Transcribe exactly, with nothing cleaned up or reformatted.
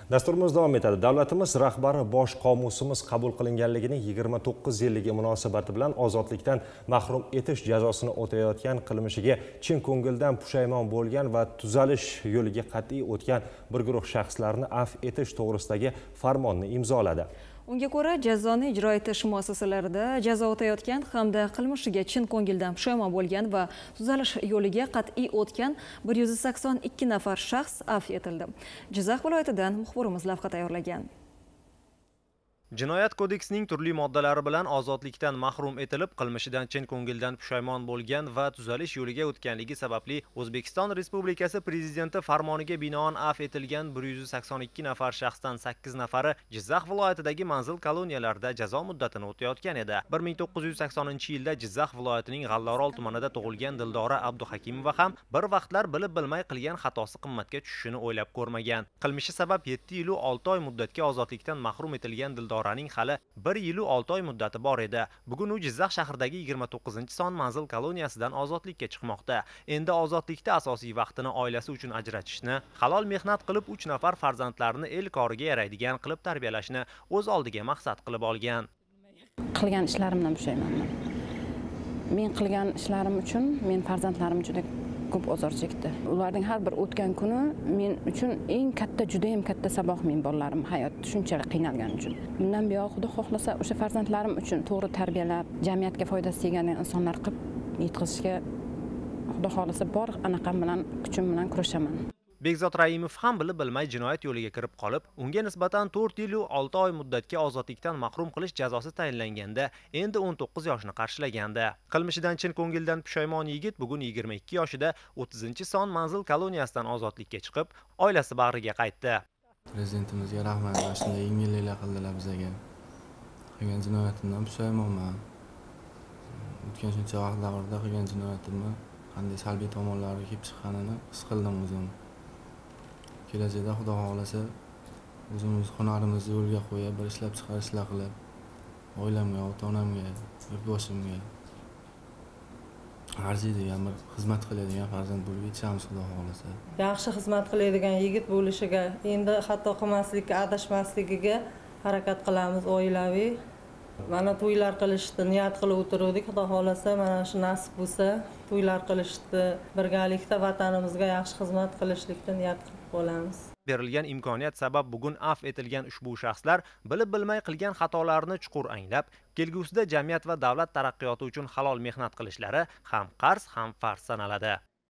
Dasturimiz davom etadi. Davlatimiz rahbari bosh qomusimiz qabul qilinganligining yigirma to'qqiz yilligi munosabati bilan ozodlikdan mahrum etish jazosini o'tayotgan qilmishiga chin ko'ngildan pushaymon bo'lgan va tuzalish yo'liga qat'iy o'tgan bir guruh shaxslarni afv etish to'g'risidagi farmonni imzoladi. Unga ko'ra, jazoni ijro etish muassasalarida jazo o'tayotgan hamda qilmishiga chin ko'ngildan pushaymon bo'lgan va tuzalish yo'liga qat'iy o'tgan bir yuz sakson ikki nafar shaxs afv etildi. Jizzax viloyatidan muxbirimiz lavha tayyorlagan. Jinoyat kodeksining turli moddalari bilan ozodlikdan mahrum etilib, qilmishidan chin ko'ngildan pushaymon bo'lgan va tuzalish yo'liga o'tganligi sababli O'zbekiston Respublikasi Prezidenti farmoniga binoan afv etilgan bir yuz sakson ikki nafar shaxsdan sakkiz nafari Jizzax viloyatidagi manzil koloniyalarida jazo muddatini o'tayotgan edi. bir ming to'qqiz yuz saksoninchi yilda Jizzax viloyatining G'allaorol tumanida tug'ilgan Dildora Abduhakimova ham bir vaqtlar bilib bilmay qilgan xatosi qimmatga tushishini o'ylab ko'rmagan. Qilmishi sabab yetti yil u olti oy muddatga ozodlikdan mahrum etilgan Dildora Doraning hali bir yil u olti oy muddati bor edi. Bugun u Jizzax shahridagi yigirma to'qqizinchi son manzil koloniyasidan ozodlikka chiqmoqda. Endi ozodlikda asosiy vaqtini oilasi uchun ajratishni, halol mehnat qilib uch nafar farzandlarini el koriga yaraydigan qilib tarbiyalashni o'z oldiga maqsad qilib olgan. Qilgan ishlarimdan pushaymonman. Men qilgan ishlarim uchun men farzandlarim juda ko'p ozor chekdi. Ularning har bir o'tgan kuni men uchun eng katta, juda ham katta saboq men bolalarim hayot shunchalik qiynalgan uchun. Bundan buyon Xudo xohlasa o'sha farzandlarim uchun to'g'ri tarbiyalab, jamiyatga foydasi tegadigan insonlar qilib yetkazishga Xudo xohlasa bor anaqam bilan, kuchim bilan kurashaman. Bekzod Raimov ham bilib bilmay jinoyat yo'liga kirib qolib, unga nisbatan to'rt yil u olti oy muddatga ozodlikdan mahrum qilish jazosi tayinlanganda, endi o'n to'qqiz yoshni qarshilagandi. Qilmishidan chin ko'ngildan pushaymon yigit bugun yigirma ikki yoshida o'ttizinchi son manzil koloniyasidan ozodlikka chiqib, oilasi bag'riga qaytdi. Prezidentimizga rahmat, shunday yengilliklar qildilar bizga. Qilgan jinoyatimdan pushaymonman. O'tgan shuncha vaqt davrida qilgan jinoyatimni qanday salbiy tomonlari kelib chiqqanini his qildim o'zim. Kelajakda Xudo xohlasa o'zimiz hunarimizni yo'lga qo'yib, bir ishlab chiqarishlar qilib, oilamga, ota-onamga, yurtboshimga arziydigan bir xizmat qiladigan farzand bo'lib yetishamiz Xudo xohlasa. Yaxshi xizmat qiladigan yigit bo'lishiga, endi xato qilmaslikka, adashmasligiga harakat qilamiz oilaviy. Mana to'ylar qilishni niyat qilib o'tirdik. Xudo xohlasa mana shu nasib bo'lsa, to'ylar qilishni birgalikda vatanimizga yaxshi xizmat qilishlikni niyat qilib olamiz. Berilgan imkoniyat sabab bugun afv etilgan ushbu shaxslar bilib bilmay qilgan xatolarini chuqur anglab, kelgusida jamiyat va davlat taraqqiyoti uchun halol mehnat qilishlari ham qarz, ham farz sanaladi.